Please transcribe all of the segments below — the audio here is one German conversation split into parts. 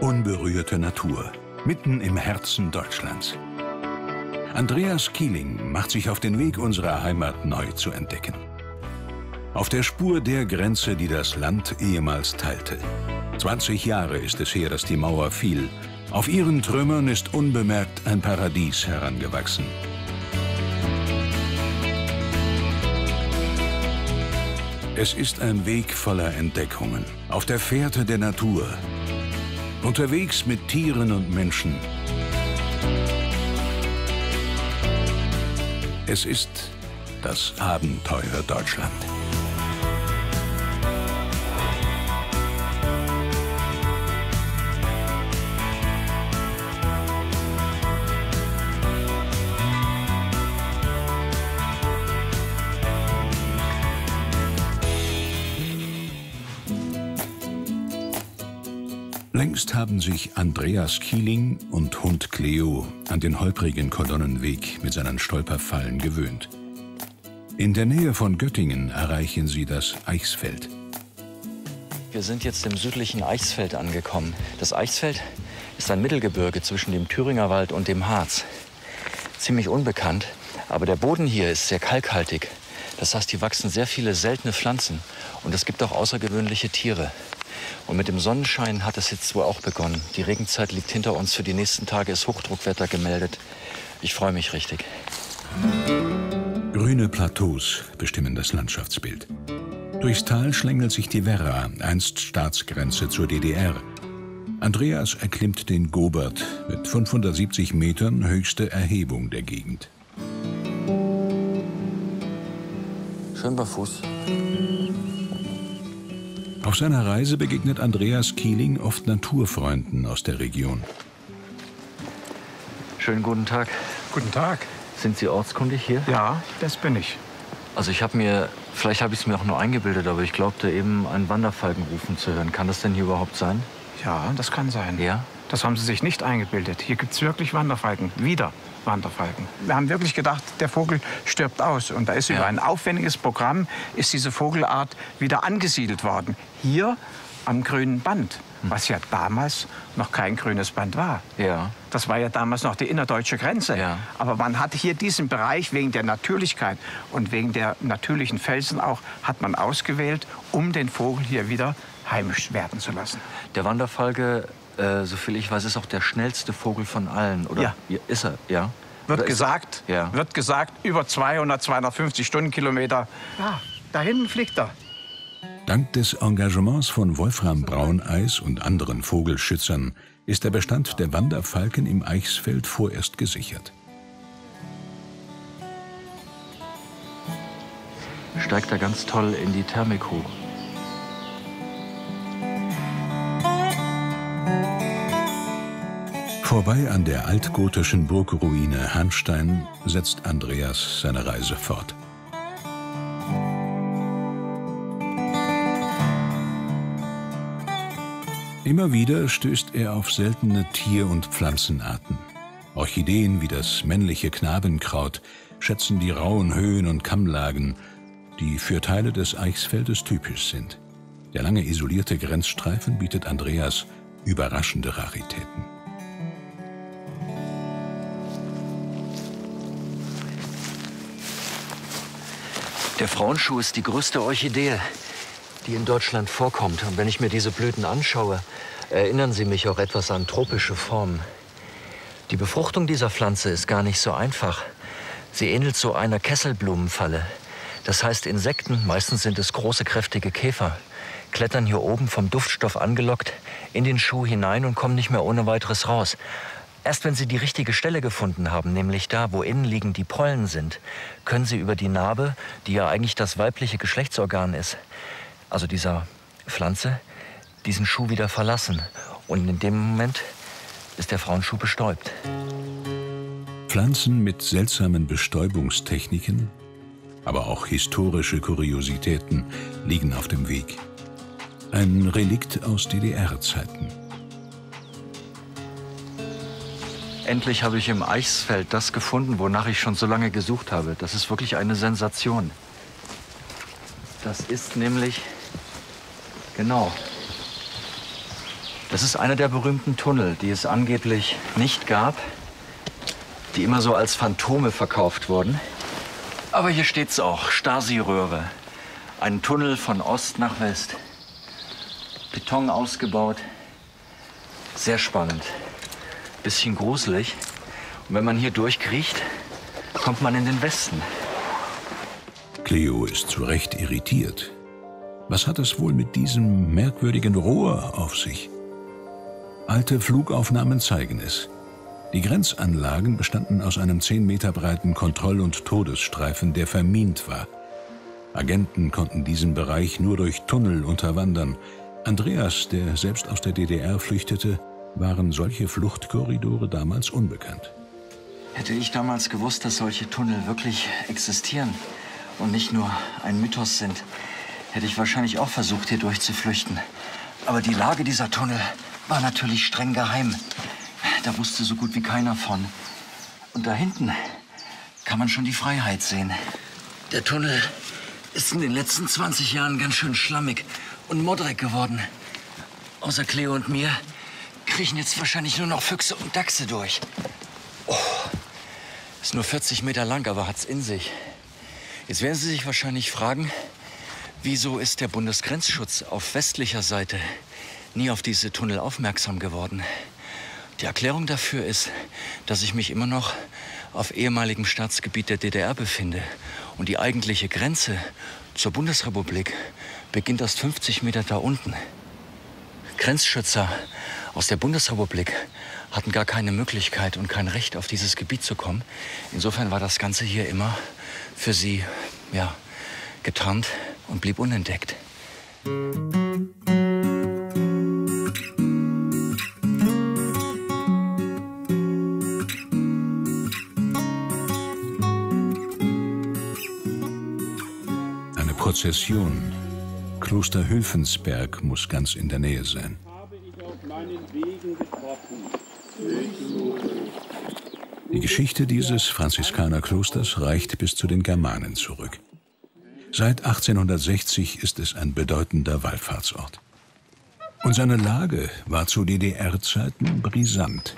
Unberührte Natur, mitten im Herzen Deutschlands. Andreas Kieling macht sich auf den Weg, unsere Heimat neu zu entdecken. Auf der Spur der Grenze, die das Land ehemals teilte. 20 Jahre ist es her, dass die Mauer fiel. Auf ihren Trümmern ist unbemerkt ein Paradies herangewachsen. Es ist ein Weg voller Entdeckungen, auf der Fährte der Natur, unterwegs mit Tieren und Menschen. Es ist das Abenteuer Deutschland. Längst haben sich Andreas Kieling und Hund Cleo an den holprigen Kolonnenweg mit seinen Stolperfallen gewöhnt. In der Nähe von Göttingen erreichen sie das Eichsfeld. Wir sind jetzt im südlichen Eichsfeld angekommen. Das Eichsfeld ist ein Mittelgebirge zwischen dem Thüringer Wald und dem Harz. Ziemlich unbekannt, aber der Boden hier ist sehr kalkhaltig. Das heißt, hier wachsen sehr viele seltene Pflanzen und es gibt auch außergewöhnliche Tiere. Und mit dem Sonnenschein hat es jetzt wohl auch begonnen. Die Regenzeit liegt hinter uns. Für die nächsten Tage ist Hochdruckwetter gemeldet. Ich freue mich richtig. Grüne Plateaus bestimmen das Landschaftsbild. Durchs Tal schlängelt sich die Werra, einst Staatsgrenze zur DDR. Andreas erklimmt den Gobert mit 570 Metern, höchste Erhebung der Gegend. Schön barfuß. Auf seiner Reise begegnet Andreas Kieling oft Naturfreunden aus der Region. Schönen guten Tag. Guten Tag. Sind Sie ortskundig hier? Ja, das bin ich. Also vielleicht habe ich es mir auch nur eingebildet, aber ich glaubte eben, einen Wanderfalken rufen zu hören. Kann das denn hier überhaupt sein? Ja, das kann sein. Ja? Das haben Sie sich nicht eingebildet. Hier gibt es wirklich Wanderfalken. Wieder Wanderfalken. Wir haben wirklich gedacht, der Vogel stirbt aus. Und da ist über ein aufwendiges Programm ist diese Vogelart wieder angesiedelt worden. Hier am grünen Band, was ja damals noch kein grünes Band war. Ja. Das war ja damals noch die innerdeutsche Grenze. Ja. Aber man hat hier diesen Bereich wegen der Natürlichkeit und wegen der natürlichen Felsen auch, hat man ausgewählt, um den Vogel hier wieder heimisch werden zu lassen. Der Wanderfalke, soviel ich weiß, ist auch der schnellste Vogel von allen, oder? Ja. Ist er, ja? Wird gesagt, über 200, 250 Stundenkilometer. Ja, da hinten fliegt er. Dank des Engagements von Wolfram Brauneis und anderen Vogelschützern ist der Bestand der Wanderfalken im Eichsfeld vorerst gesichert. Steigt er ganz toll in die Thermik hoch. Vorbei an der altgotischen Burgruine Hanstein setzt Andreas seine Reise fort. Immer wieder stößt er auf seltene Tier- und Pflanzenarten. Orchideen wie das männliche Knabenkraut schätzen die rauen Höhen und Kammlagen, die für Teile des Eichsfeldes typisch sind. Der lange isolierte Grenzstreifen bietet Andreas überraschende Raritäten. Der Frauenschuh ist die größte Orchidee, die in Deutschland vorkommt. Und wenn ich mir diese Blüten anschaue, erinnern sie mich auch etwas an tropische Formen. Die Befruchtung dieser Pflanze ist gar nicht so einfach. Sie ähnelt so einer Kesselblumenfalle. Das heißt, Insekten, meistens sind es große, kräftige Käfer, klettern hier oben vom Duftstoff angelockt in den Schuh hinein und kommen nicht mehr ohne weiteres raus. Erst wenn sie die richtige Stelle gefunden haben, nämlich da, wo innenliegend die Pollen sind, können sie über die Narbe, die ja eigentlich das weibliche Geschlechtsorgan ist, also dieser Pflanze, diesen Schuh wieder verlassen. Und in dem Moment ist der Frauenschuh bestäubt. Pflanzen mit seltsamen Bestäubungstechniken, aber auch historische Kuriositäten liegen auf dem Weg. Ein Relikt aus DDR-Zeiten. Endlich habe ich im Eichsfeld das gefunden, wonach ich schon so lange gesucht habe. Das ist wirklich eine Sensation. Das ist nämlich, genau, Das ist einer der berühmten Tunnel, die es angeblich nicht gab, die immer so als Phantome verkauft wurden. Aber hier steht's auch, Stasi-Röhre. Ein Tunnel von Ost nach West. Beton ausgebaut. Sehr spannend. Bisschen gruselig. Und wenn man hier durchkriecht, kommt man in den Westen. Cleo ist zu Recht irritiert. Was hat es wohl mit diesem merkwürdigen Rohr auf sich? Alte Flugaufnahmen zeigen es. Die Grenzanlagen bestanden aus einem 10 Meter breiten Kontroll- und Todesstreifen, der vermint war. Agenten konnten diesen Bereich nur durch Tunnel unterwandern. Andreas, der selbst aus der DDR flüchtete, waren solche Fluchtkorridore damals unbekannt. Hätte ich damals gewusst, dass solche Tunnel wirklich existieren und nicht nur ein Mythos sind, hätte ich wahrscheinlich auch versucht, hier durchzuflüchten. Aber die Lage dieser Tunnel war natürlich streng geheim. Da wusste so gut wie keiner von. Und da hinten kann man schon die Freiheit sehen. Der Tunnel ist in den letzten 20 Jahren ganz schön schlammig und modrig geworden. Außer Cleo und mir kriechen jetzt wahrscheinlich nur noch Füchse und Dachse durch. Oh, ist nur 40 Meter lang, aber hat's in sich. Jetzt werden Sie sich wahrscheinlich fragen, wieso ist der Bundesgrenzschutz auf westlicher Seite nie auf diese Tunnel aufmerksam geworden? Die Erklärung dafür ist, dass ich mich immer noch auf ehemaligem Staatsgebiet der DDR befinde. Und die eigentliche Grenze zur Bundesrepublik beginnt erst 50 Meter da unten. Grenzschützer aus der Bundesrepublik hatten gar keine Möglichkeit und kein Recht, auf dieses Gebiet zu kommen. Insofern war das Ganze hier immer für sie, ja, getarnt und blieb unentdeckt. Eine Prozession. Kloster Hülfensberg muss ganz in der Nähe sein. Die Geschichte dieses Franziskanerklosters reicht bis zu den Germanen zurück. Seit 1860 ist es ein bedeutender Wallfahrtsort. Und seine Lage war zu DDR-Zeiten brisant.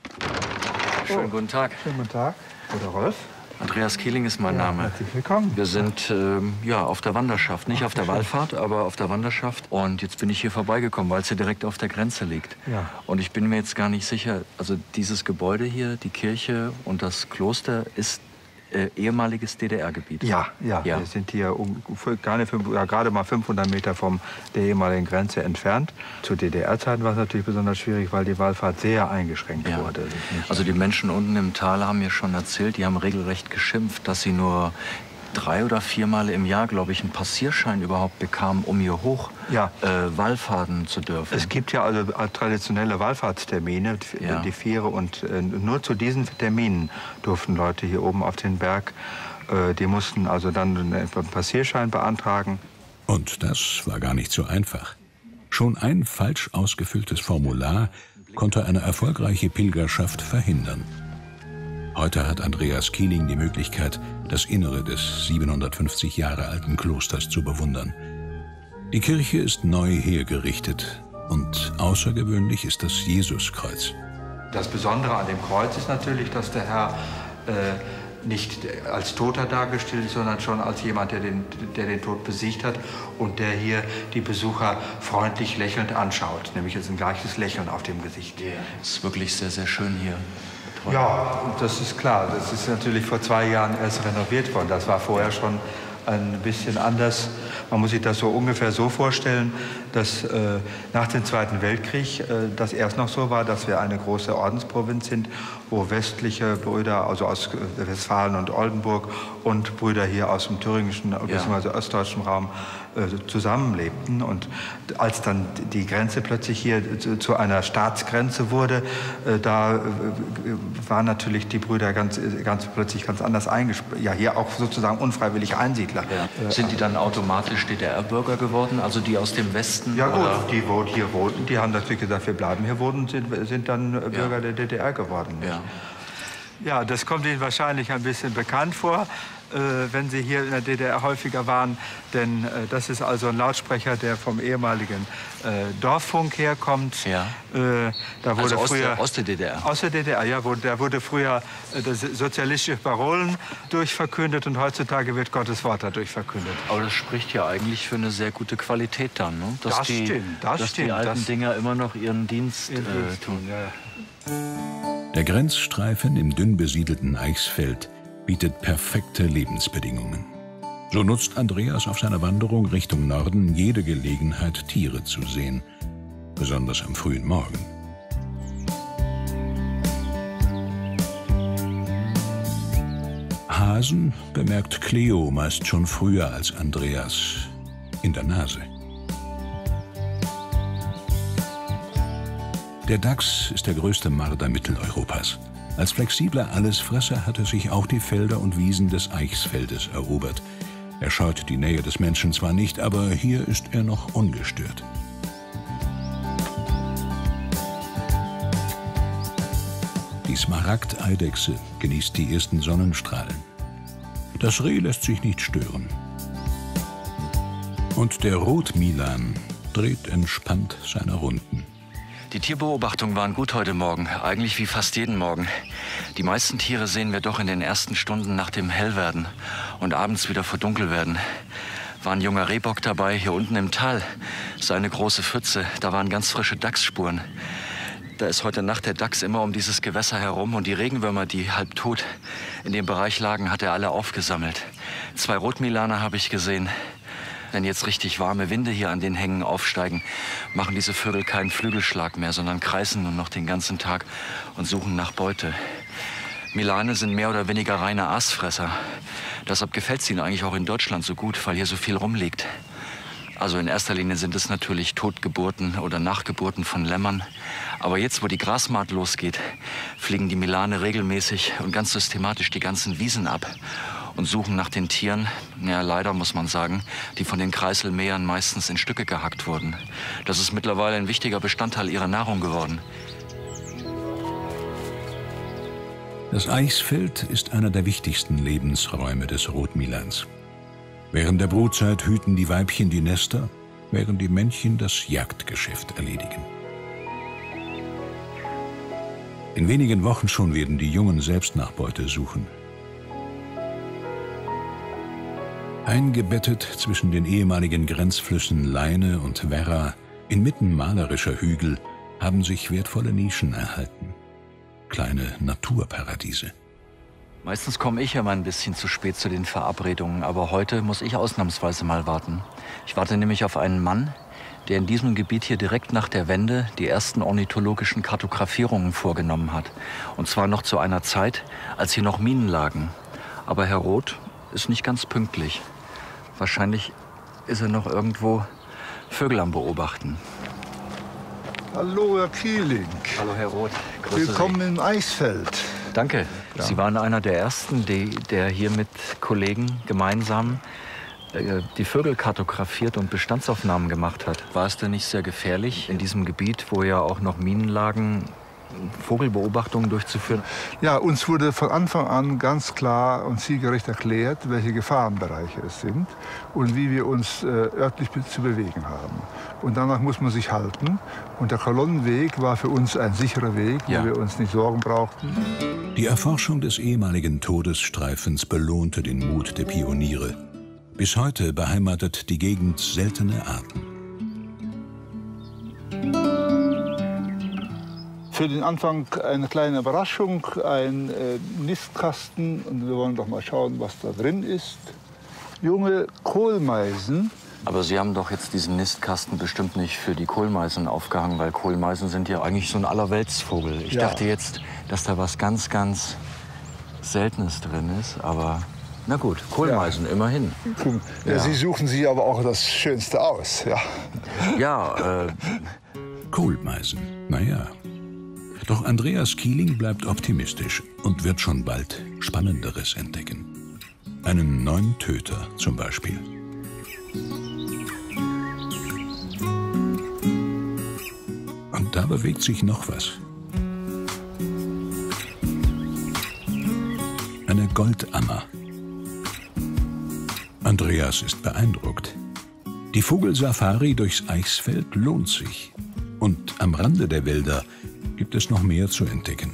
Schönen guten Tag. Schönen guten Tag. Oder Rolf? Andreas Kieling ist mein Name. Herzlich willkommen. Wir sind ja, auf der Wanderschaft, nicht auf der Wallfahrt, aber auf der Wanderschaft. Und jetzt bin ich hier vorbeigekommen, weil es hier direkt auf der Grenze liegt. Ja. Und ich bin mir jetzt gar nicht sicher, also dieses Gebäude hier, die Kirche und das Kloster ist ehemaliges DDR-Gebiet. Ja, ja, ja. Wir sind hier gerade mal 500 Meter von der ehemaligen Grenze entfernt. Zu DDR-Zeiten war es natürlich besonders schwierig, weil die Wallfahrt sehr eingeschränkt wurde. Also die Menschen unten im Tal haben mir schon erzählt, die haben regelrecht geschimpft, dass sie nur 3 oder 4 Mal im Jahr, glaube ich, einen Passierschein überhaupt bekamen, um hier hoch Wallfahrten zu dürfen. Es gibt ja also traditionelle Wallfahrtstermine, die Viere, und nur zu diesen Terminen durften Leute hier oben auf den Berg. Die mussten also dann einen Passierschein beantragen. Und das war gar nicht so einfach. Schon ein falsch ausgefülltes Formular konnte eine erfolgreiche Pilgerschaft verhindern. Heute hat Andreas Kieling die Möglichkeit, das Innere des 750 Jahre alten Klosters zu bewundern. Die Kirche ist neu hergerichtet und außergewöhnlich ist das Jesuskreuz. Das Besondere an dem Kreuz ist natürlich, dass der Herr nicht als Toter dargestellt ist, sondern schon als jemand, der den Tod besiegt hat und der hier die Besucher freundlich lächelnd anschaut. Nämlich jetzt ein gleiches Lächeln auf dem Gesicht. Es ist wirklich sehr, sehr schön hier. Ja, das ist klar. Das ist natürlich vor 2 Jahren erst renoviert worden. Das war vorher schon ein bisschen anders. Man muss sich das so ungefähr so vorstellen, dass nach dem Zweiten Weltkrieg das erst noch so war, dass wir eine große Ordensprovinz sind, wo westliche Brüder, also aus Westfalen und Oldenburg, und Brüder hier aus dem thüringischen bzw. ostdeutschen Raum zusammenlebten. Und als dann die Grenze plötzlich hier zu einer Staatsgrenze wurde, da waren natürlich die Brüder plötzlich ganz anders eingespielt. Ja, hier auch sozusagen unfreiwillig Einsiedler. Ja. Sind die dann automatisch DDR-Bürger geworden, also die aus dem Westen? Ja gut, die hier wohnten, die haben natürlich gesagt, wir bleiben hier wohnen, sind dann Bürger der DDR geworden. Ja. Ja, das kommt Ihnen wahrscheinlich ein bisschen bekannt vor, wenn Sie hier in der DDR häufiger waren. Denn das ist also ein Lautsprecher, der vom ehemaligen Dorffunk herkommt. Ja. Da wurde also früher, aus der DDR? Aus der DDR, ja. Da wurde früher sozialistische Parolen durchverkündet und heutzutage wird Gottes Wort dadurch verkündet. Aber das spricht ja eigentlich für eine sehr gute Qualität dann, ne? Das stimmt. Die alten Dinger immer noch ihren Dienst tun. Ja. Der Grenzstreifen im dünn besiedelten Eichsfeld bietet perfekte Lebensbedingungen. So nutzt Andreas auf seiner Wanderung Richtung Norden jede Gelegenheit, Tiere zu sehen, besonders am frühen Morgen. Hasen bemerkt Cleo meist schon früher als Andreas in der Nase. Der Dachs ist der größte Marder Mitteleuropas. Als flexibler Allesfresser hat er sich auch die Felder und Wiesen des Eichsfeldes erobert. Er scheut die Nähe des Menschen zwar nicht, aber hier ist er noch ungestört. Die Smaragdeidechse genießt die ersten Sonnenstrahlen. Das Reh lässt sich nicht stören. Und der Rotmilan dreht entspannt seine Runden. Die Tierbeobachtungen waren gut heute Morgen, eigentlich wie fast jeden Morgen. Die meisten Tiere sehen wir doch in den ersten Stunden nach dem Hellwerden und abends wieder vor Dunkelwerden. War ein junger Rehbock dabei, hier unten im Tal. So eine große Pfütze, da waren ganz frische Dachsspuren. Da ist heute Nacht der Dachs immer um dieses Gewässer herum und die Regenwürmer, die halb tot in dem Bereich lagen, hat er alle aufgesammelt. 2 Rotmilaner habe ich gesehen. Wenn jetzt richtig warme Winde hier an den Hängen aufsteigen, machen diese Vögel keinen Flügelschlag mehr, sondern kreisen nur noch den ganzen Tag und suchen nach Beute. Milane sind mehr oder weniger reine Aasfresser. Deshalb gefällt es ihnen eigentlich auch in Deutschland so gut, weil hier so viel rumliegt. Also in erster Linie sind es natürlich Totgeburten oder Nachgeburten von Lämmern. Aber jetzt, wo die Grasmaat losgeht, fliegen die Milane regelmäßig und ganz systematisch die ganzen Wiesen ab und suchen nach den Tieren, ja leider muss man sagen, die von den Kreiselmähern meistens in Stücke gehackt wurden. Das ist mittlerweile ein wichtiger Bestandteil ihrer Nahrung geworden. Das Eichsfeld ist einer der wichtigsten Lebensräume des Rotmilans. Während der Brutzeit hüten die Weibchen die Nester, während die Männchen das Jagdgeschäft erledigen. In wenigen Wochen schon werden die Jungen selbst nach Beute suchen. Eingebettet zwischen den ehemaligen Grenzflüssen Leine und Werra, inmitten malerischer Hügel, haben sich wertvolle Nischen erhalten. Kleine Naturparadiese. Meistens komme ich immer ein bisschen zu spät zu den Verabredungen, aber heute muss ich ausnahmsweise mal warten. Ich warte nämlich auf einen Mann, der in diesem Gebiet hier direkt nach der Wende die ersten ornithologischen Kartografierungen vorgenommen hat. Und zwar noch zu einer Zeit, als hier noch Minen lagen. Aber Herr Roth ist nicht ganz pünktlich. Wahrscheinlich ist er noch irgendwo Vögel am Beobachten. Hallo, Herr Kieling. Hallo, Herr Roth. Grüße Willkommen Sie. im Eichsfeld. Danke. Ja. Sie waren einer der Ersten, der hier mit Kollegen gemeinsam die Vögel kartografiert und Bestandsaufnahmen gemacht hat. War es denn nicht sehr gefährlich, in diesem Gebiet, wo ja auch noch Minen lagen, Vogelbeobachtungen durchzuführen? Ja, uns wurde von Anfang an ganz klar und zielgerecht erklärt, welche Gefahrenbereiche es sind und wie wir uns örtlich zu bewegen haben. Und danach muss man sich halten. Und der Kolonnenweg war für uns ein sicherer Weg, wo wir uns nicht Sorgen brauchten. Die Erforschung des ehemaligen Todesstreifens belohnte den Mut der Pioniere. Bis heute beheimatet die Gegend seltene Arten. Für den Anfang eine kleine Überraschung, ein Nistkasten. Und wir wollen doch mal schauen, was da drin ist. Junge Kohlmeisen. Aber Sie haben doch jetzt diesen Nistkasten bestimmt nicht für die Kohlmeisen aufgehangen, weil Kohlmeisen sind ja eigentlich so ein Allerweltsvogel. Ich dachte jetzt, dass da was ganz, ganz Seltenes drin ist, aber na gut, Kohlmeisen, immerhin. Ja, Sie suchen sich aber auch das Schönste aus, ja. Ja, Kohlmeisen, naja. Doch Andreas Kieling bleibt optimistisch und wird schon bald Spannenderes entdecken. Einen neuen Töter zum Beispiel. Und da bewegt sich noch was. Goldammer. Andreas ist beeindruckt. Die Vogelsafari durchs Eichsfeld lohnt sich. Und am Rande der Wälder gibt es noch mehr zu entdecken.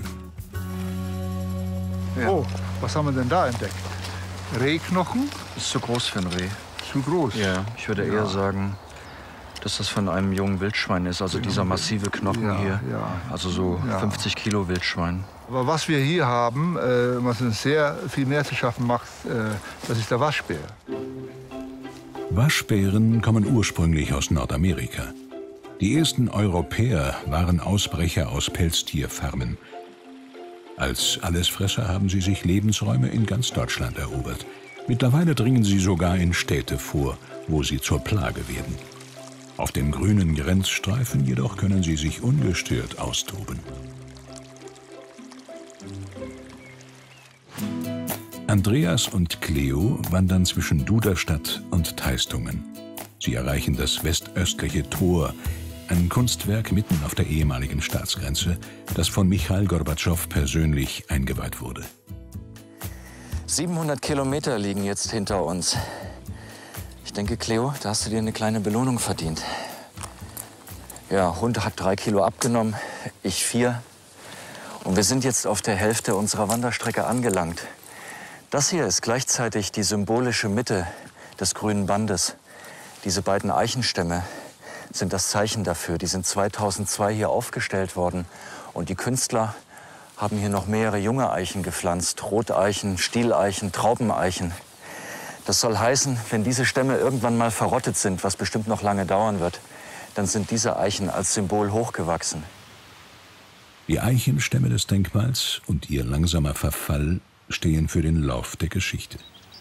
Ja. Oh, was haben wir denn da entdeckt? Rehknochen? Das ist zu groß für ein Reh. Zu groß? Ja, ich würde eher sagen, dass das von einem jungen Wildschwein ist. Also dieser massive Knochen hier. Ja. Also so 50 Kilo Wildschwein. Aber was wir hier haben, was uns sehr viel mehr zu schaffen macht, das ist der Waschbär. Waschbären kommen ursprünglich aus Nordamerika. Die ersten Europäer waren Ausbrecher aus Pelztierfarmen. Als Allesfresser haben sie sich Lebensräume in ganz Deutschland erobert. Mittlerweile dringen sie sogar in Städte vor, wo sie zur Plage werden. Auf dem grünen Grenzstreifen jedoch können sie sich ungestört austoben. Andreas und Cleo wandern zwischen Duderstadt und Teistungen. Sie erreichen das westöstliche Tor, ein Kunstwerk mitten auf der ehemaligen Staatsgrenze, das von Michail Gorbatschow persönlich eingeweiht wurde. 700 Kilometer liegen jetzt hinter uns. Ich denke, Cleo, da hast du dir eine kleine Belohnung verdient. Ja, Hund hat 3 Kilo abgenommen, ich 4. Und wir sind jetzt auf der Hälfte unserer Wanderstrecke angelangt. Das hier ist gleichzeitig die symbolische Mitte des grünen Bandes. Diese beiden Eichenstämme sind das Zeichen dafür. Die sind 2002 hier aufgestellt worden. Und die Künstler haben hier noch mehrere junge Eichen gepflanzt. Roteichen, Stieleichen, Traubeneichen. Das soll heißen, wenn diese Stämme irgendwann mal verrottet sind, was bestimmt noch lange dauern wird, dann sind diese Eichen als Symbol hochgewachsen. Die Eichenstämme des Denkmals und ihr langsamer Verfall stehen für den Lauf der Geschichte.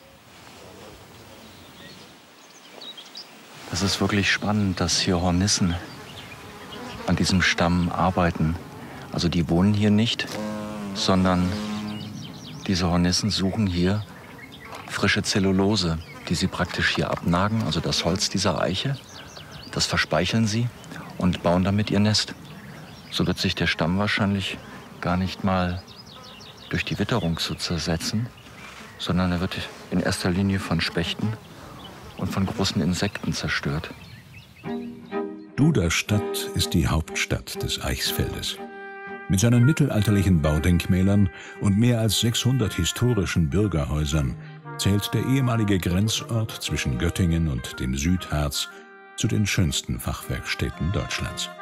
Das ist wirklich spannend, dass hier Hornissen an diesem Stamm arbeiten. Also die wohnen hier nicht, sondern diese Hornissen suchen hier frische Zellulose, die sie praktisch hier abnagen, also das Holz dieser Eiche. Das verspeicheln sie und bauen damit ihr Nest. So wird sich der Stamm wahrscheinlich gar nicht mal durch die Witterung zu zersetzen, sondern er wird in erster Linie von Spechten und von großen Insekten zerstört. Duderstadt ist die Hauptstadt des Eichsfeldes. Mit seinen mittelalterlichen Baudenkmälern und mehr als 600 historischen Bürgerhäusern zählt der ehemalige Grenzort zwischen Göttingen und dem Südharz zu den schönsten Fachwerkstätten Deutschlands.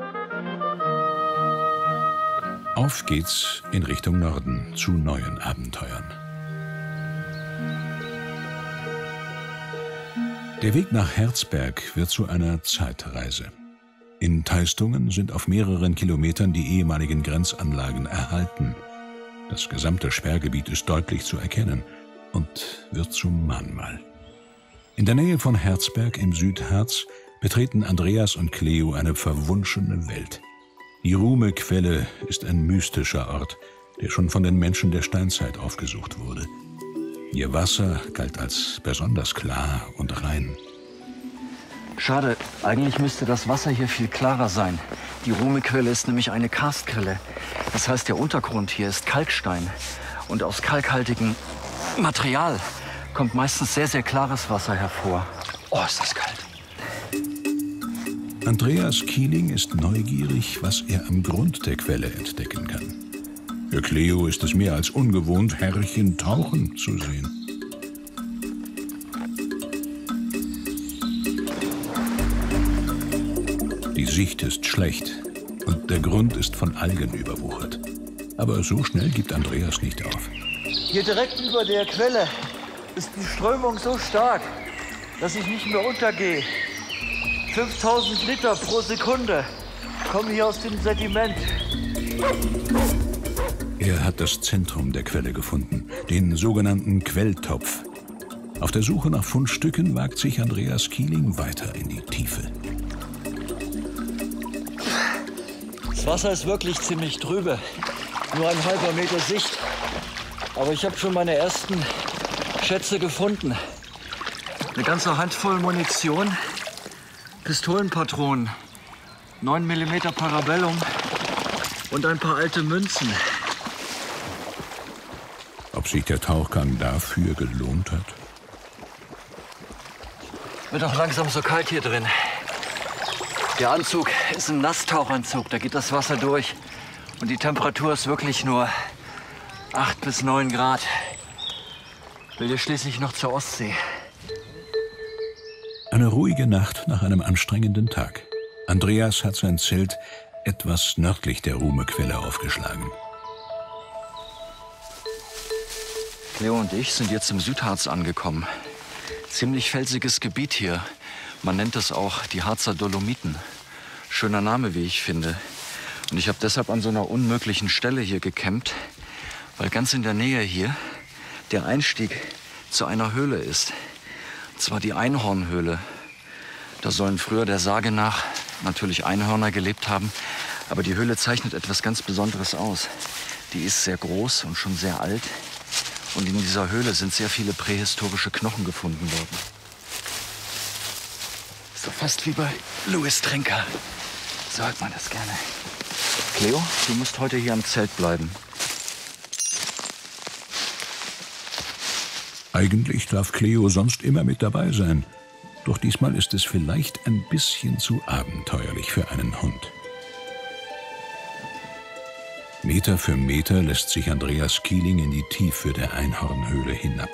Auf geht's in Richtung Norden zu neuen Abenteuern. Der Weg nach Herzberg wird zu einer Zeitreise. In Teistungen sind auf mehreren Kilometern die ehemaligen Grenzanlagen erhalten. Das gesamte Sperrgebiet ist deutlich zu erkennen und wird zum Mahnmal. In der Nähe von Herzberg im Südharz betreten Andreas und Cleo eine verwunschene Welt. Die Ruhme-Quelle ist ein mystischer Ort, der schon von den Menschen der Steinzeit aufgesucht wurde. Ihr Wasser galt als besonders klar und rein. Schade, eigentlich müsste das Wasser hier viel klarer sein. Die Ruhme-Quelle ist nämlich eine Karstquelle. Das heißt, der Untergrund hier ist Kalkstein. Und aus kalkhaltigem Material kommt meistens sehr, sehr klares Wasser hervor. Oh, ist das kalt. Andreas Kieling ist neugierig, was er am Grund der Quelle entdecken kann. Für Cleo ist es mehr als ungewohnt, Herrchen tauchen zu sehen. Die Sicht ist schlecht und der Grund ist von Algen überwuchert. Aber so schnell gibt Andreas nicht auf. Hier direkt über der Quelle ist die Strömung so stark, dass ich nicht mehr untergehe. 5000 Liter pro Sekunde kommen hier aus dem Sediment. Er hat das Zentrum der Quelle gefunden, den sogenannten Quelltopf. Auf der Suche nach Fundstücken wagt sich Andreas Kieling weiter in die Tiefe. Das Wasser ist wirklich ziemlich trübe. Nur ein halber Meter Sicht. Aber ich habe schon meine ersten Schätze gefunden. Eine ganze Handvoll Munition, Pistolenpatronen, 9 mm Parabellum und ein paar alte Münzen. ob sich der Tauchgang dafür gelohnt hat? Wird auch langsam so kalt hier drin. Der Anzug ist ein Nasstauchanzug, da geht das Wasser durch. Und die Temperatur ist wirklich nur 8 bis 9 Grad. Will ja schließlich noch zur Ostsee. Eine ruhige Nacht nach einem anstrengenden Tag. Andreas hat sein Zelt etwas nördlich der Ruhmequelle aufgeschlagen. Cleo und ich sind jetzt im Südharz angekommen. Ziemlich felsiges Gebiet hier. Man nennt es auch die Harzer Dolomiten. Schöner Name, wie ich finde. Und ich habe deshalb an so einer unmöglichen Stelle hier gecampt, weil ganz in der Nähe hier der Einstieg zu einer Höhle ist. Und zwar die Einhornhöhle. Da sollen früher der Sage nach natürlich Einhörner gelebt haben. Aber die Höhle zeichnet etwas ganz Besonderes aus. Die ist sehr groß und schon sehr alt. Und in dieser Höhle sind sehr viele prähistorische Knochen gefunden worden. So fast wie bei Louis Trenker. So hört man das gerne. Cleo, du musst heute hier am Zelt bleiben. Eigentlich darf Cleo sonst immer mit dabei sein. Doch diesmal ist es vielleicht ein bisschen zu abenteuerlich für einen Hund. Meter für Meter lässt sich Andreas Kieling in die Tiefe der Einhornhöhle hinab.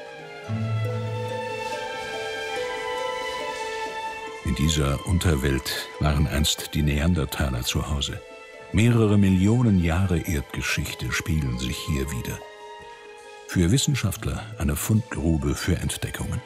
In dieser Unterwelt waren einst die Neandertaler zu Hause. Mehrere Millionen Jahre Erdgeschichte spiegeln sich hier wieder. Für Wissenschaftler eine Fundgrube für Entdeckungen.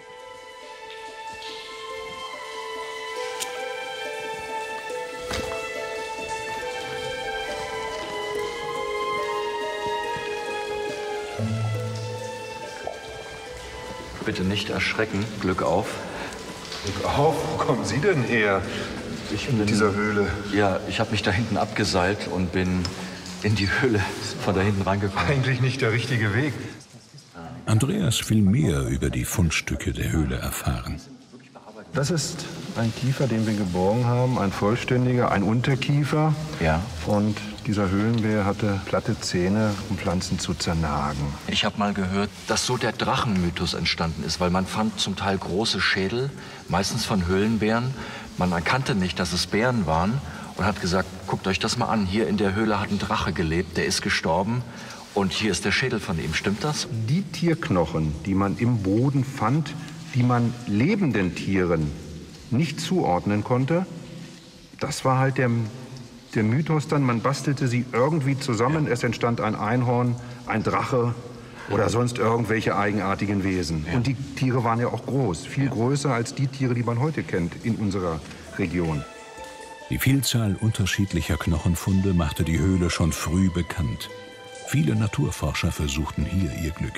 Bitte nicht erschrecken. Glück auf. Glück auf? Wo kommen Sie denn her? In dieser Höhle? Ja, ich habe mich da hinten abgeseilt und bin in die Höhle von da hinten reingekommen. Eigentlich nicht der richtige Weg. Andreas will mehr über die Fundstücke der Höhle erfahren. Das ist ein Kiefer, den wir geborgen haben, ein vollständiger, ein Unterkiefer. Ja. Und dieser Höhlenbär hatte platte Zähne, um Pflanzen zu zernagen. Ich habe mal gehört, dass so der Drachenmythos entstanden ist, weil man fand zum Teil große Schädel, meistens von Höhlenbären. Man erkannte nicht, dass es Bären waren und hat gesagt, guckt euch das mal an, hier in der Höhle hat ein Drache gelebt, der ist gestorben und hier ist der Schädel von ihm. Stimmt das? Die Tierknochen, die man im Boden fand, die man lebenden Tieren nicht zuordnen konnte, das war halt der Mythos dann. Man bastelte sie irgendwie zusammen. Es entstand ein Einhorn, ein Drache oder sonst irgendwelche eigenartigen Wesen. Ja. Und die Tiere waren ja auch groß, viel größer als die Tiere, die man heute kennt in unserer Region. Die Vielzahl unterschiedlicher Knochenfunde machte die Höhle schon früh bekannt. Viele Naturforscher versuchten hier ihr Glück.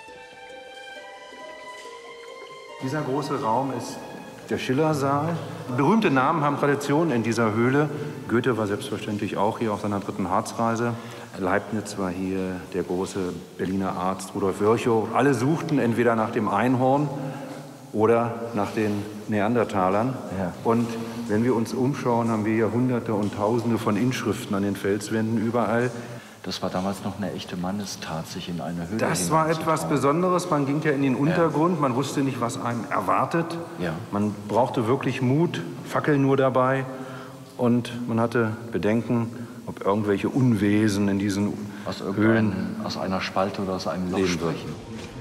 Dieser große Raum ist der Schillersaal. Berühmte Namen haben Traditionen in dieser Höhle. Goethe war selbstverständlich auch hier auf seiner 3. Harzreise. Leibniz war hier, der große Berliner Arzt Rudolf Virchow. Alle suchten entweder nach dem Einhorn oder nach den Neandertalern. Ja. Und wenn wir uns umschauen, haben wir hier Hunderte und Tausende von Inschriften an den Felswänden überall. Das war damals noch eine echte Mannestat, sich in eine Höhle Das war etwas Besonderes. Man ging ja in den Untergrund, man wusste nicht, was einen erwartet. Ja. Man brauchte wirklich Mut, Fackel nur dabei. Und man hatte Bedenken, ob irgendwelche Unwesen in diesen Höhlen aus einer Spalte oder aus einem Loch sprechen.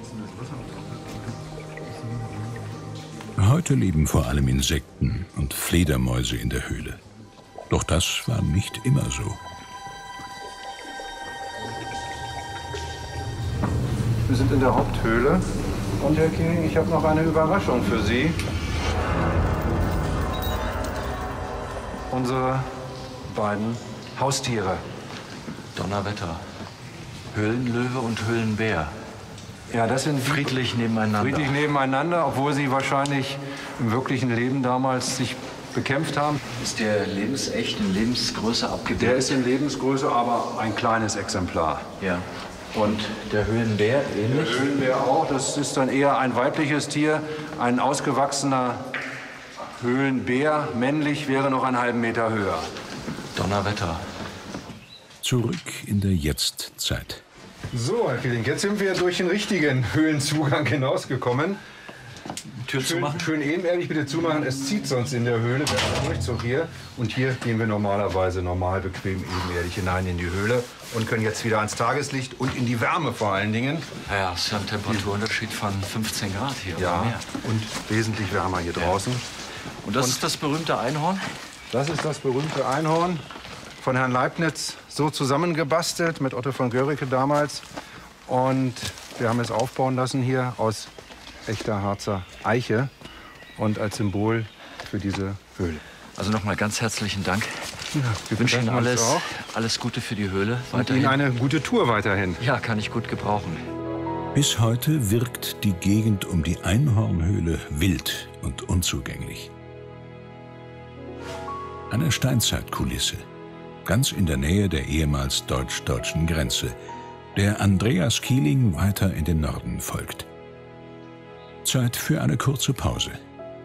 Heute leben vor allem Insekten und Fledermäuse in der Höhle. Doch das war nicht immer so. Wir sind in der Haupthöhle. Und Herr Kieling, ich habe noch eine Überraschung für Sie. Unsere beiden Haustiere. Donnerwetter. Höhlenlöwe und Höhlenbär. Ja, das sind friedlich nebeneinander. Friedlich nebeneinander, obwohl sie wahrscheinlich im wirklichen Leben damals sich bekämpft haben. Ist der lebensecht in Lebensgröße abgebildet? Der ist in Lebensgröße, aber ein kleines Exemplar. Ja. Und der Höhlenbär ähnlich? Der Höhlenbär auch. Das ist dann eher ein weibliches Tier. Ein ausgewachsener Höhlenbär, männlich, wäre noch einen halben Meter höher. Donnerwetter. Zurück in der Jetztzeit. So, Herr Killing, jetzt sind wir durch den richtigen Höhlenzugang hinausgekommen. Tür zu machen? Schön ebenerdig bitte zumachen, es zieht sonst in der Höhle, der Durchzug hier. Und hier gehen wir normalerweise normal, bequem, ebenerdig hinein in die Höhle und können jetzt wieder ans Tageslicht und in die Wärme vor allen Dingen. Ja, es ist ja ein Temperaturunterschied von 15 Grad hier. Ja, oder mehr. und wesentlich wärmer hier draußen. Und das ist das berühmte Einhorn? Das ist das berühmte Einhorn von Herrn Leibniz, so zusammengebastelt mit Otto von Guericke damals. Und wir haben es aufbauen lassen hier aus echter Harzer Eiche und als Symbol für diese Höhle. Also nochmal ganz herzlichen Dank. Ja, wir wünschen Ihnen alles Gute für die Höhle. Und Ihnen eine gute Tour weiterhin. Ja, kann ich gut gebrauchen. Bis heute wirkt die Gegend um die Einhornhöhle wild und unzugänglich. Eine Steinzeitkulisse, ganz in der Nähe der ehemals deutsch-deutschen Grenze, der Andreas Kieling weiter in den Norden folgt. Zeit für eine kurze Pause.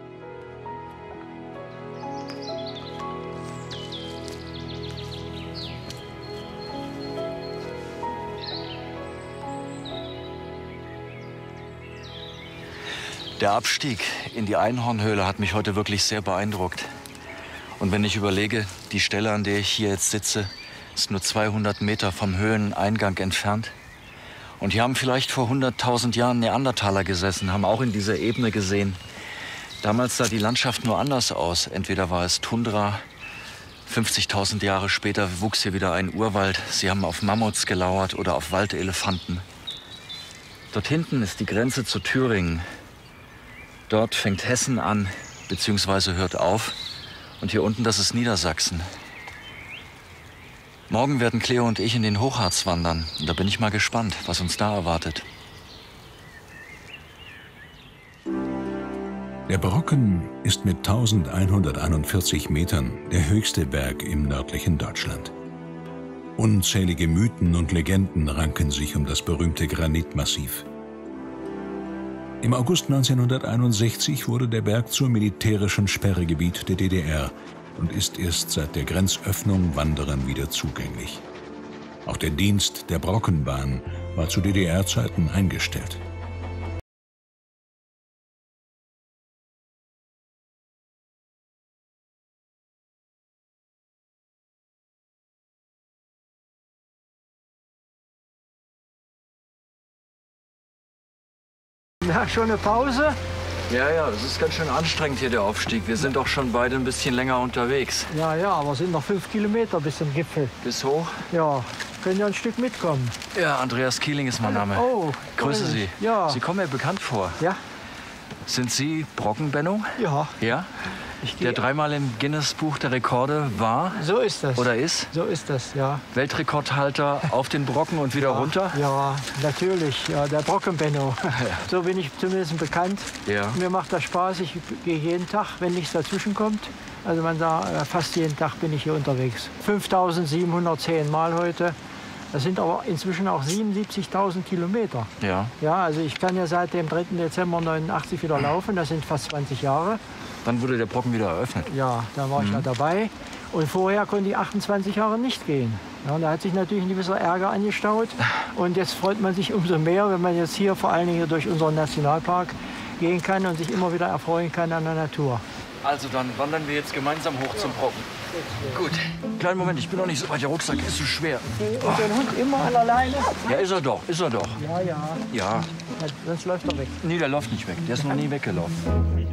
Der Abstieg in die Einhornhöhle hat mich heute wirklich sehr beeindruckt. Und wenn ich überlege, die Stelle, an der ich hier jetzt sitze, ist nur 200 Meter vom Höhleneingang entfernt. Und hier haben vielleicht vor 100.000 Jahren Neandertaler gesessen, haben auch in dieser Ebene gesehen. Damals sah die Landschaft nur anders aus. Entweder war es Tundra, 50.000 Jahre später wuchs hier wieder ein Urwald. Sie haben auf Mammuts gelauert oder auf Waldelefanten. Dort hinten ist die Grenze zu Thüringen. Dort fängt Hessen an, beziehungsweise hört auf. Und hier unten, das ist Niedersachsen. Morgen werden Cleo und ich in den Hochharz wandern. Und da bin ich mal gespannt, was uns da erwartet. Der Brocken ist mit 1141 Metern der höchste Berg im nördlichen Deutschland. Unzählige Mythen und Legenden ranken sich um das berühmte Granitmassiv. Im August 1961 wurde der Berg zum militärischen Sperrgebiet der DDR und ist erst seit der Grenzöffnung Wanderern wieder zugänglich. Auch der Dienst der Brockenbahn war zu DDR-Zeiten eingestellt. Ja, schon eine Pause? Ja, das ist ganz schön anstrengend hier, der Aufstieg. Wir sind auch schon beide ein bisschen länger unterwegs. Ja, aber es sind noch 5 Kilometer bis zum Gipfel. Bis hoch? Ja, können ja ein Stück mitkommen. Ja, Andreas Kieling ist mein Name. Oh, grüße Sie. Ja. Sie kommen mir bekannt vor. Ja. Sind Sie Brocken-Benno? Ja. Ja? Der dreimal im Guinness-Buch der Rekorde war? So ist das. Oder ist? So ist das, ja. Weltrekordhalter auf den Brocken und wieder runter? Ja, natürlich. Ja, der Brocken-Benno. Ja. So bin ich zumindest bekannt. Ja. Mir macht das Spaß. Ich gehe jeden Tag, wenn nichts dazwischen kommt. Also man sagt, fast jeden Tag bin ich hier unterwegs. 5.710 Mal heute. Das sind aber inzwischen auch 77.000 Kilometer. Ja. Ja, also ich kann ja seit dem 3. Dezember 89 wieder laufen. Das sind fast 20 Jahre. Dann wurde der Brocken wieder eröffnet. Ja, da war ich ja dabei. Und vorher konnte ich 28 Jahre nicht gehen. Ja, da hat sich natürlich ein gewisser Ärger angestaut. Und jetzt freut man sich umso mehr, wenn man jetzt hier vor allen Dingen durch unseren Nationalpark gehen kann und sich immer wieder erfreuen kann an der Natur. Also dann wandern wir jetzt gemeinsam hoch zum Brocken. Gut. Kleinen Moment, ich bin noch nicht so weit. Der Rucksack ist so schwer. Und den Hund immer an der Leine? Ja, ist er doch. Ja. Ja. Sonst läuft er weg. Nee, der läuft nicht weg. Der ist noch nie weggelaufen.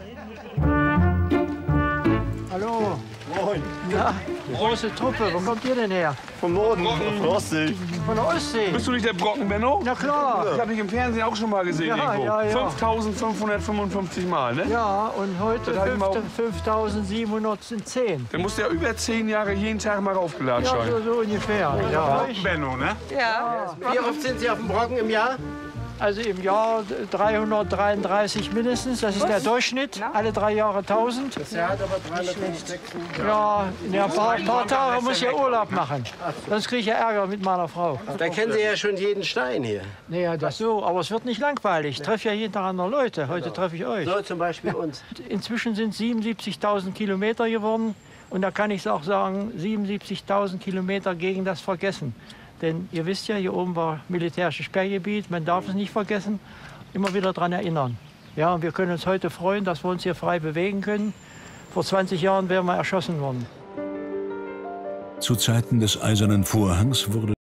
Hallo. Moin. Na, große Truppe. Wo kommt ihr denn her? Vom Norden, von der Ostsee. Von der Ostsee? Bist du nicht der Brocken, Benno? Na klar. Ich habe dich im Fernsehen auch schon mal gesehen Ja, irgendwo. ja. 5.555 Mal, ne? Ja, und heute Das hab ich mal- 5.710. Der musste ja über 10 Jahre jeden Tag mal raufgelatscht Ja, sein. so ungefähr. Ja. Benno, ne? Ja. Wie oft sind Sie auf dem Brocken im Jahr? Also im Jahr 333 mindestens, das ist der Durchschnitt. Alle 3 Jahre 1000. Das Jahr hat aber 365. Ja, ein paar Tage muss ich ja Urlaub machen. Sonst kriege ich ja Ärger mit meiner Frau. Da kennen Sie ja schon jeden Stein hier. Naja, das so, aber es wird nicht langweilig. Ich treffe ja jeden Tag andere Leute. Heute treffe ich euch. So zum Beispiel uns. Inzwischen sind 77.000 Kilometer geworden. Und da kann ich auch sagen, 77.000 Kilometer gegen das Vergessen. Denn ihr wisst ja, hier oben war militärisches Sperrgebiet, man darf es nicht vergessen, immer wieder daran erinnern. Ja, und wir können uns heute freuen, dass wir uns hier frei bewegen können. Vor 20 Jahren wären wir erschossen worden. Zu Zeiten des Eisernen Vorhangs wurde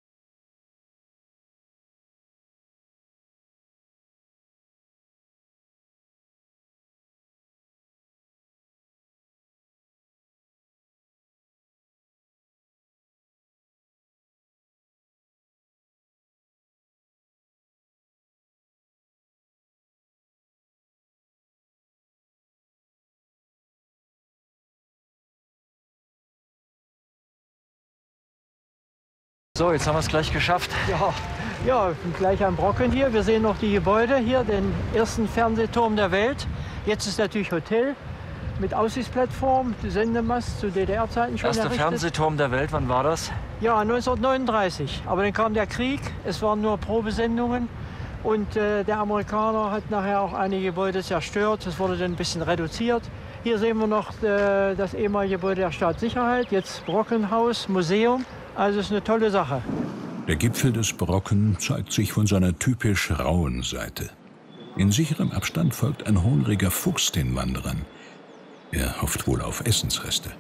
So, jetzt haben wir es gleich geschafft. Ja, ich bin gleich am Brocken hier. Wir sehen noch die Gebäude hier, den ersten Fernsehturm der Welt. Jetzt ist natürlich Hotel mit Aussichtsplattform, die Sendemast zu DDR-Zeiten schon Erster errichtet. Fernsehturm der Welt, wann war das? Ja, 1939. Aber dann kam der Krieg, es waren nur Probesendungen. Und der Amerikaner hat nachher auch einige Gebäude zerstört. Das wurde dann ein bisschen reduziert. Hier sehen wir noch das ehemalige Gebäude der Staatssicherheit, jetzt Brockenhaus, Museum. Also es ist eine tolle Sache. Der Gipfel des Brocken zeigt sich von seiner typisch rauen Seite. In sicherem Abstand folgt ein hungriger Fuchs den Wanderern. Er hofft wohl auf Essensreste.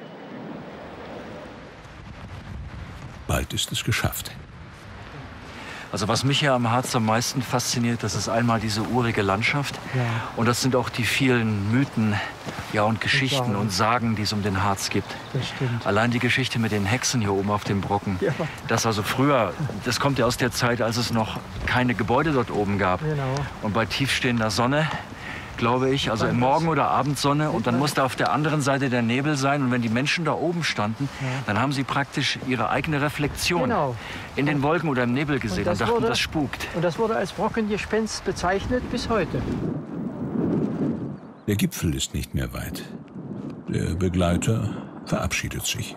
Bald ist es geschafft. Also was mich hier am Harz am meisten fasziniert, das ist einmal diese urige Landschaft. Ja. Und das sind auch die vielen Mythen, ja, und Geschichten und Sagen, die es um den Harz gibt. Das stimmt. Allein die Geschichte mit den Hexen hier oben auf dem Brocken. Ja. Das also früher, das kommt ja aus der Zeit, als es noch keine Gebäude dort oben gab. Genau. Und bei tiefstehender Sonne, glaube ich, also in Morgen- oder Abendsonne, und dann musste auf der anderen Seite der Nebel sein. Und wenn die Menschen da oben standen, dann haben sie praktisch ihre eigene Reflexion in den Wolken oder im Nebel gesehen und dachten, das spukt. Und das wurde als Brockengespenst bezeichnet bis heute. Der Gipfel ist nicht mehr weit. Der Begleiter verabschiedet sich.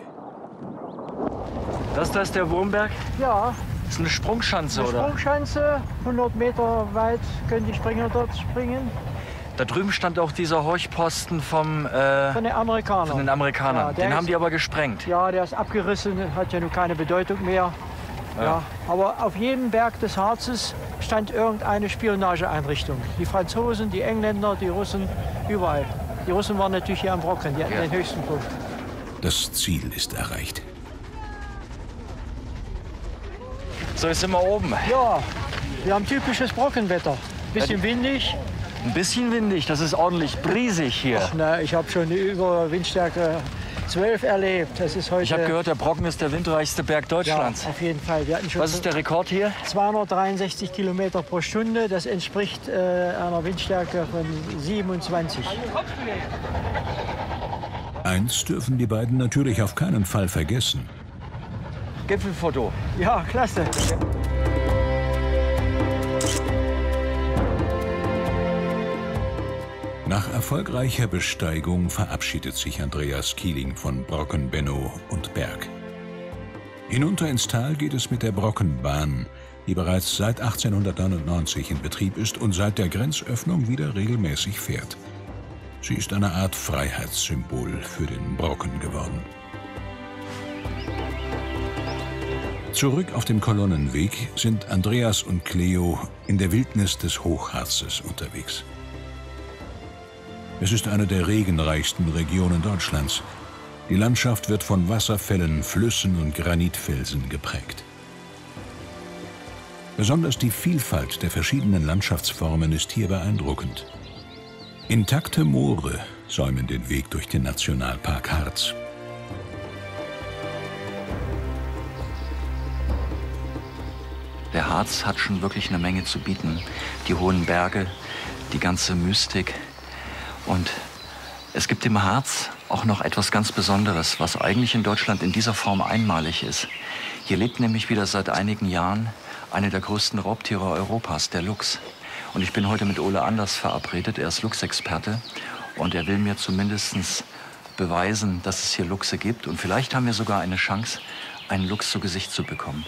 Das da ist der Wurmberg? Ja. Das ist eine Sprungschanze, Eine oder? Sprungschanze, 100 Meter weit können die Springer dort springen. Da drüben stand auch dieser Horchposten von den Amerikanern. Von den Amerikanern. Ja, den haben die aber gesprengt. Ja, der ist abgerissen, hat ja nun keine Bedeutung mehr. Ja. Aber auf jedem Berg des Harzes stand irgendeine Spionageeinrichtung. Die Franzosen, die Engländer, die Russen, überall. Die Russen waren natürlich hier am Brocken, die hatten den höchsten Punkt. Das Ziel ist erreicht. So, jetzt sind wir oben. Ja, wir haben typisches Brockenwetter. Bisschen windig. Ein bisschen windig, das ist ordentlich brisig hier. Ach, na, ich habe schon über Windstärke 12 erlebt. Das ist heute. Ich habe gehört, der Brocken ist der windreichste Berg Deutschlands. Ja, auf jeden Fall. Wir hatten schon Was ist der Rekord hier? 263 Kilometer pro Stunde. Das entspricht einer Windstärke von 27. Eins dürfen die beiden natürlich auf keinen Fall vergessen. Gipfelfoto. Ja, klasse. Nach erfolgreicher Besteigung verabschiedet sich Andreas Kieling von Brocken, Benno und Berg. Hinunter ins Tal geht es mit der Brockenbahn, die bereits seit 1899 in Betrieb ist und seit der Grenzöffnung wieder regelmäßig fährt. Sie ist eine Art Freiheitssymbol für den Brocken geworden. Zurück auf dem Kolonnenweg sind Andreas und Cleo in der Wildnis des Hochharzes unterwegs. Es ist eine der regenreichsten Regionen Deutschlands. Die Landschaft wird von Wasserfällen, Flüssen und Granitfelsen geprägt. Besonders die Vielfalt der verschiedenen Landschaftsformen ist hier beeindruckend. Intakte Moore säumen den Weg durch den Nationalpark Harz. Der Harz hat schon wirklich eine Menge zu bieten. Die hohen Berge, die ganze Mystik. Und es gibt im Harz auch noch etwas ganz Besonderes, was eigentlich in Deutschland in dieser Form einmalig ist. Hier lebt nämlich wieder seit einigen Jahren eine der größten Raubtiere Europas, der Luchs. Und ich bin heute mit Ole Anders verabredet, er ist Luchsexperte. Und er will mir zumindest beweisen, dass es hier Luchse gibt. Und vielleicht haben wir sogar eine Chance, einen Luchs zu Gesicht zu bekommen.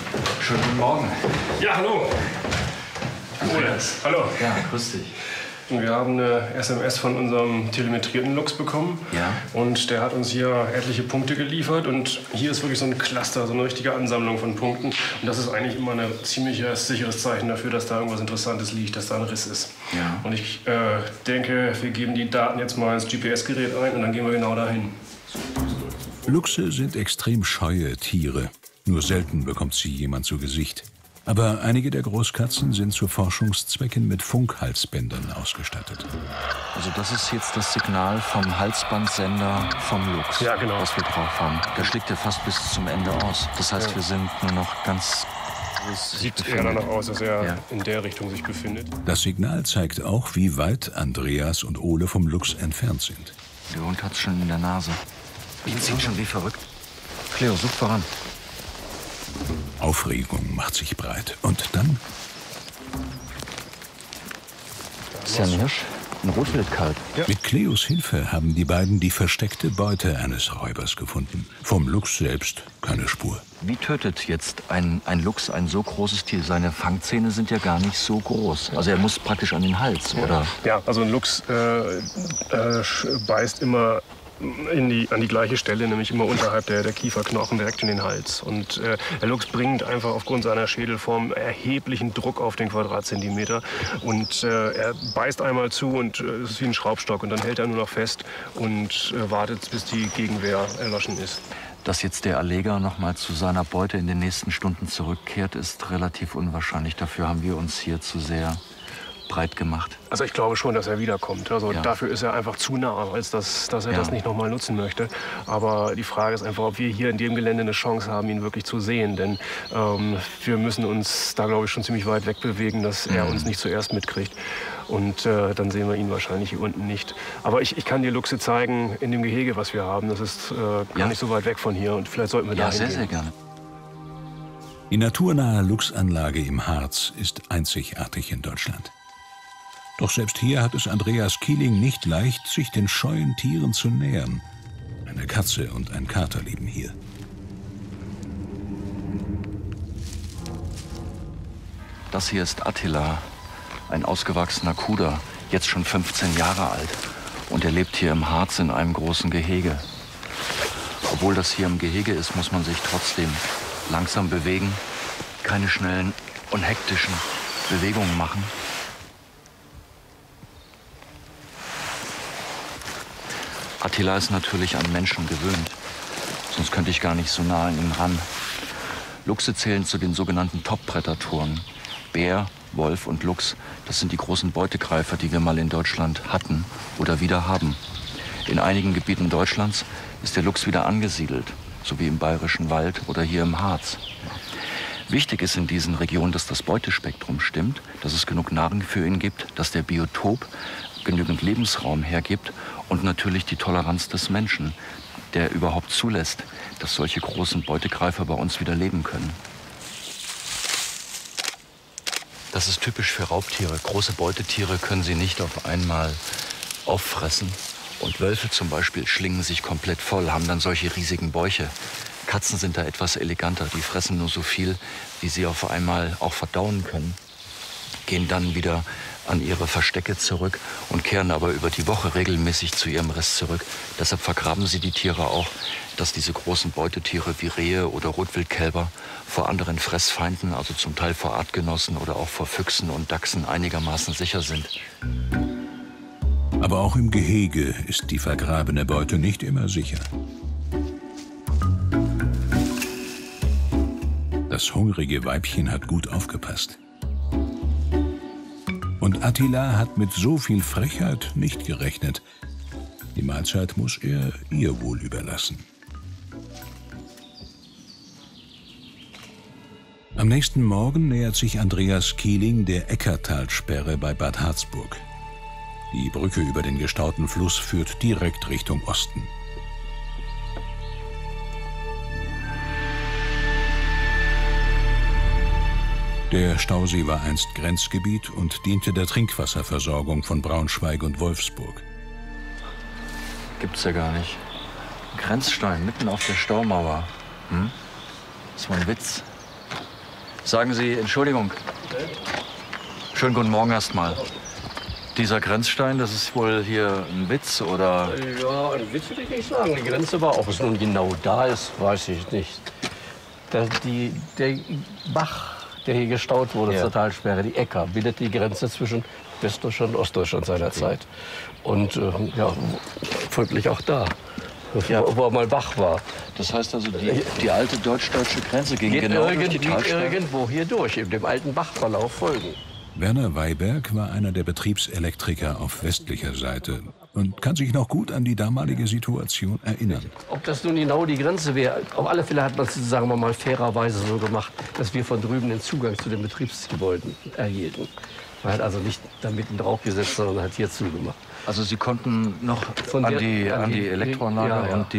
Schönen guten Morgen. Ja, hallo. Andreas. Hallo. Ja, grüß dich. Wir haben eine SMS von unserem telemetrierten Luchs bekommen. Ja. Und der hat uns hier etliche Punkte geliefert. Und hier ist wirklich so ein Cluster, so eine richtige Ansammlung von Punkten. Und das ist eigentlich immer ein ziemlich sicheres Zeichen dafür, dass da irgendwas Interessantes liegt, dass da ein Riss ist. Ja. Und ich denke, wir geben die Daten jetzt mal ins GPS-Gerät ein und dann gehen wir genau dahin. Luchse sind extrem scheue Tiere. Nur selten bekommt sie jemand zu Gesicht. Aber einige der Großkatzen sind zu Forschungszwecken mit Funkhalsbändern ausgestattet. Also das ist jetzt das Signal vom Halsbandsender vom Luchs, ja, genau, was wir drauf haben. Der schlägt ja fast bis zum Ende aus. Das heißt, wir sind nur noch ganz... Es sieht eher danach aus, dass er in der Richtung sich befindet. Das Signal zeigt auch, wie weit Andreas und Ole vom Luchs entfernt sind. Der Hund hat's schon in der Nase. Ihn zieht schon wie verrückt. Cleo, such voran. Aufregung macht sich breit. Und dann? Das ist ja ein Hirsch, ein Rotwildkalb. Ja. Mit Cleos Hilfe haben die beiden die versteckte Beute eines Räubers gefunden. Vom Luchs selbst keine Spur. Wie tötet jetzt ein Luchs ein so großes Tier? Seine Fangzähne sind ja gar nicht so groß. Also er muss praktisch an den Hals, oder? Ja, also ein Luchs beißt immer an die gleiche Stelle, nämlich immer unterhalb der Kieferknochen direkt in den Hals. Und der Luchs bringt einfach aufgrund seiner Schädelform erheblichen Druck auf den Quadratzentimeter. Und er beißt einmal zu und es ist wie ein Schraubstock. Und dann hält er nur noch fest und wartet, bis die Gegenwehr erloschen ist. Dass jetzt der Erleger noch mal zu seiner Beute in den nächsten Stunden zurückkehrt, ist relativ unwahrscheinlich. Dafür haben wir uns hier zu sehr breit gemacht. Also ich glaube schon, dass er wiederkommt. Also dafür ist er einfach zu nah, als dass er das nicht noch mal nutzen möchte. Aber die Frage ist einfach, ob wir hier in dem Gelände eine Chance haben, ihn wirklich zu sehen. Denn wir müssen uns da, glaube ich, schon ziemlich weit wegbewegen, dass er uns nicht zuerst mitkriegt. Und dann sehen wir ihn wahrscheinlich hier unten nicht. Aber ich kann dir Luchse zeigen in dem Gehege, was wir haben. Das ist gar nicht so weit weg von hier. Und vielleicht sollten wir da hingehen. Ja, sehr gerne. Die naturnahe Luchsanlage im Harz ist einzigartig in Deutschland. Doch selbst hier hat es Andreas Kieling nicht leicht, sich den scheuen Tieren zu nähern. Eine Katze und ein Kater leben hier. Das hier ist Attila, ein ausgewachsener Kuder, jetzt schon 15 Jahre alt. Und er lebt hier im Harz in einem großen Gehege. Obwohl das hier im Gehege ist, muss man sich trotzdem langsam bewegen, keine schnellen und hektischen Bewegungen machen. Attila ist natürlich an Menschen gewöhnt, sonst könnte ich gar nicht so nah an ihn ran. Luchse zählen zu den sogenannten Top-Prädatoren. Bär, Wolf und Luchs, das sind die großen Beutegreifer, die wir mal in Deutschland hatten oder wieder haben. In einigen Gebieten Deutschlands ist der Luchs wieder angesiedelt, so wie im Bayerischen Wald oder hier im Harz. Wichtig ist in diesen Regionen, dass das Beutespektrum stimmt, dass es genug Nahrung für ihn gibt, dass der Biotop genügend Lebensraum hergibt und natürlich die Toleranz des Menschen, der überhaupt zulässt, dass solche großen Beutegreifer bei uns wieder leben können. Das ist typisch für Raubtiere. Große Beutetiere können sie nicht auf einmal auffressen. Und Wölfe zum Beispiel schlingen sich komplett voll, haben dann solche riesigen Bäuche. Katzen sind da etwas eleganter. Die fressen nur so viel, wie sie auf einmal auch verdauen können. Gehen dann wieder an ihre Verstecke zurück und kehren aber über die Woche regelmäßig zu ihrem Rest zurück. Deshalb vergraben sie die Tiere auch, dass diese großen Beutetiere wie Rehe oder Rotwildkälber vor anderen Fressfeinden, also zum Teil vor Artgenossen oder auch vor Füchsen und Dachsen einigermaßen sicher sind. Aber auch im Gehege ist die vergrabene Beute nicht immer sicher. Das hungrige Weibchen hat gut aufgepasst. Und Attila hat mit so viel Frechheit nicht gerechnet. Die Mahlzeit muss er ihr wohl überlassen. Am nächsten Morgen nähert sich Andreas Kieling der Eckertalsperre bei Bad Harzburg. Die Brücke über den gestauten Fluss führt direkt Richtung Osten. Der Stausee war einst Grenzgebiet und diente der Trinkwasserversorgung von Braunschweig und Wolfsburg. Gibt's ja gar nicht. Ein Grenzstein mitten auf der Staumauer. Das war ein Witz. Sagen Sie, Entschuldigung. Schönen guten Morgen erst mal. Dieser Grenzstein, das ist wohl hier ein Witz, oder? Ja, ein Witz würde ich nicht sagen. Die Grenze war, ob es nun genau da ist, weiß ich nicht. Der Bach, der hier gestaut wurde zur Talsperre, die Ecker, bildet die Grenze zwischen Westdeutschland und Ostdeutschland seinerzeit. Und ja, folglich auch da, wo mal Bach war. Das heißt also, die alte deutsch-deutsche Grenze ging genau durch die Talsperre? Irgendwo hier durch, in dem alten Bachverlauf folgen. Werner Weiberg war einer der Betriebselektriker auf westlicher Seite und kann sich noch gut an die damalige Situation erinnern. Ob das nun genau die Grenze wäre, auf alle Fälle hat man es, sagen wir mal, fairerweise so gemacht, dass wir von drüben den Zugang zu den Betriebsgebäuden erhielten. Man hat also nicht da mitten drauf gesetzt, sondern hat hier zugemacht. Also Sie konnten noch an die Elektroanlage und die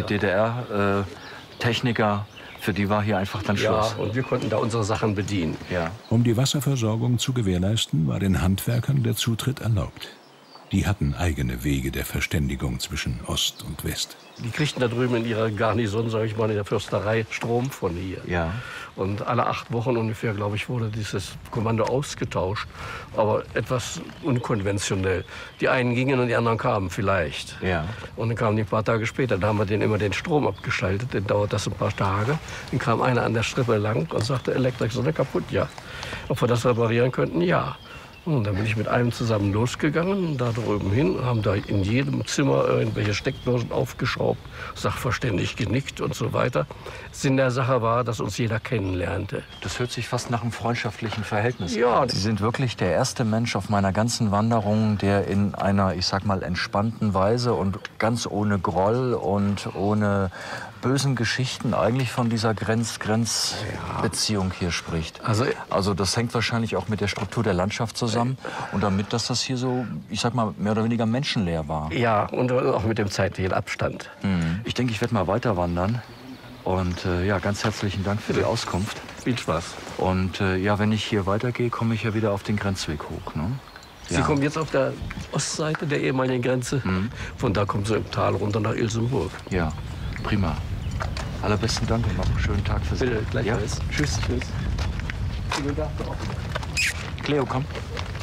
DDR-Techniker, für die war hier einfach dann Schluss. Ja, und wir konnten da unsere Sachen bedienen. Ja. Um die Wasserversorgung zu gewährleisten, war den Handwerkern der Zutritt erlaubt. Die hatten eigene Wege der Verständigung zwischen Ost und West. Die kriegten da drüben in ihrer Garnison, sage ich mal, in der Fürsterei Strom von hier. Ja. Und alle 8 Wochen ungefähr, glaube ich, wurde dieses Kommando ausgetauscht. Aber etwas unkonventionell. Die einen gingen und die anderen kamen vielleicht. Ja. Und dann kamen die ein paar Tage später. Da haben wir denen immer den Strom abgeschaltet. Dann dauert das ein paar Tage. Dann kam einer an der Strippe lang und sagte, Elektrik ist nicht kaputt, ja. Ob wir das reparieren könnten, ja. Und dann bin ich mit einem zusammen losgegangen, da drüben hin, haben da in jedem Zimmer irgendwelche Steckdosen aufgeschraubt, sachverständig genickt und so weiter. Sinn der Sache war, dass uns jeder kennenlernte. Das hört sich fast nach einem freundschaftlichen Verhältnis ja. an. Sie sind wirklich der erste Mensch auf meiner ganzen Wanderung, der in einer, ich sag mal, entspannten Weise und ganz ohne Groll und ohne bösen Geschichten eigentlich von dieser Grenzbeziehung hier spricht. Also das hängt wahrscheinlich auch mit der Struktur der Landschaft zusammen und damit, dass das hier so, ich sag mal, mehr oder weniger menschenleer war. Ja, und auch mit dem zeitlichen Abstand. Ich denke, ich werde mal weiter wandern. Und ja, ganz herzlichen Dank für die Auskunft. Viel Spaß. Und ja, wenn ich hier weitergehe, komme ich ja wieder auf den Grenzweg hoch. Ne? Sie kommen jetzt auf der Ostseite der ehemaligen Grenze. Von da kommen Sie im Tal runter nach Ilsenburg. Ja, prima. Allerbesten Dank und noch einen schönen Tag für Sie. Bitte, gleichfalls. Ja? Tschüss. Tschüss. Cleo, komm.